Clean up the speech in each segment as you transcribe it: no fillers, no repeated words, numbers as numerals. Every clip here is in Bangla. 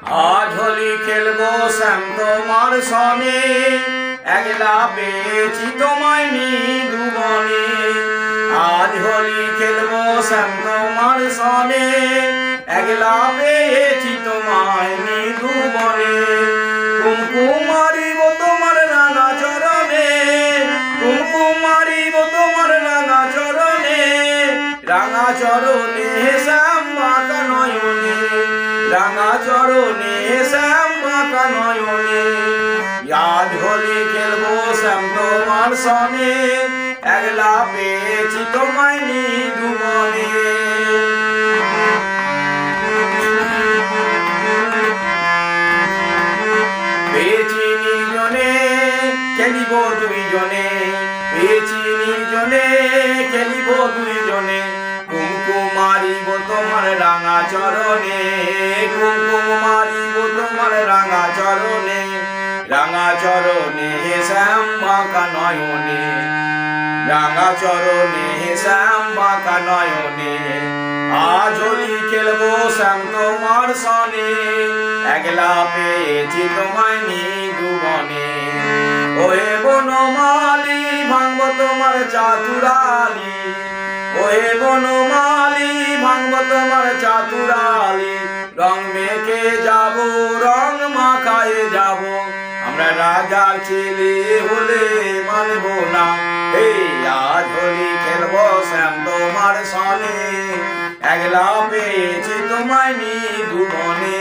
आज होली खेलबो श्याम তোমার সনে, একলা পেয়েছি তোমায় মৃদুবনে। आज होली खेलबो श्याम তোমার সনে, একলা পেয়েছি তোমায় মৃদুবনে। কুমকুম মারিব তোমার রাঙা চরণে, কুমকুম মারিব তোমার রাঙা চরণে, রাঙা চরণে শ্যাম বাঁকা নয়নে, রাঙা চরণে শ্যাম বাঁকা নয়নে। আজ হোলি খেলবো শ্যাম তোমার সনে, একলা পেয়েছি তোমায় মৃদুবনে। পেয়েছি নির্জনে খেলিব দুইজনে, পেয়েছি নির্জনে খেলিব দুইজনে। কুমকুম মারিব তোমার রাঙা চরণে, কুমকুম মারিব তোমার রাঙা চরণে, রাঙা চরণে শ্যাম বাঁকা নয়নে, রাঙা চরণে শ্যাম বাঁকা নয়নে। আজ হোলি খেলবো শ্যাম তোমার সনে, একলা পেয়েছি তোমায় মৃদুবনে। ওহে বনমালী ভাঙব তোমার চাতুরালি, ওহে বনমালী ভাঙব তোমার চাতুরালি। রং মেখে যাব রং মাখায়ে যাব, আমরা রাজার ছেলে হলে মানব না। এই আজ হোলি খেলবো শ্যাম তোমার সনে, একলা পেয়েছি তোমায় মৃদুবনে।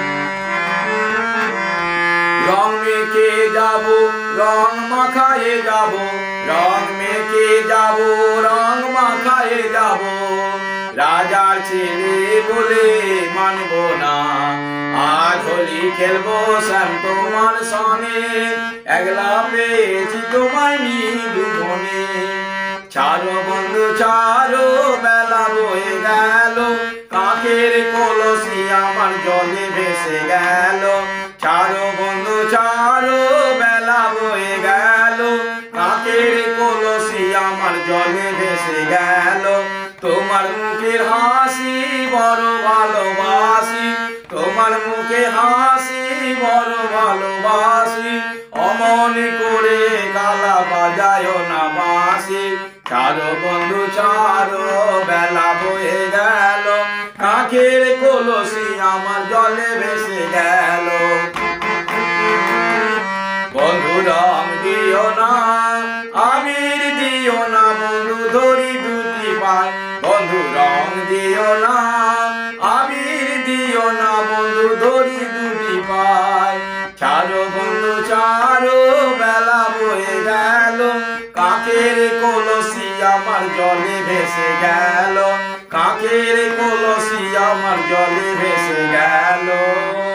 রং মেখে যাব রং মাখায়ে যাব, রং মেখে যাব রং মাখায়ে যাব, রাজার ছেলে বলে মানব না। আজ হোলি খেলবো শ্যাম তোমার সনে, একলা পেয়েছি তোমায় মৃদুবনে। ছাড়ো বন্ধু ছাড়ো বেলা বয়ে গেল, কাকের কলসি আমার জলে ভেসে গেল। ছাড়ো বন্ধু ছাড়ো বেলা বয়ে গেল, কাকের কলসি আমার জলে ভেসে গেল। তোমার মুখের হাসি বড় ভালোবাসি, তোমার মুখে হাসি বড় ভালোবাসি। অমন করে গালা বাজায় না বাঁশি। ছাড়ো বন্ধু ছাড়ো বেলা বয়ে গেল, কাকের কলসি আমার জলে ভেসে গেল। বন্ধু রং দিও না আবির দিও না, বন্ধু ধরি দুটি পায়। বন্ধু রং দিও না আবির দিও না, বন্ধু ধরি দুটি পায়। ছাড়ো বন্ধু ছাড়ো বেলা বয়ে গেল, কাকের কলসি আমার জলে ভেসে গেল, কাকের কলসি আমার জলে ভেসে গেল।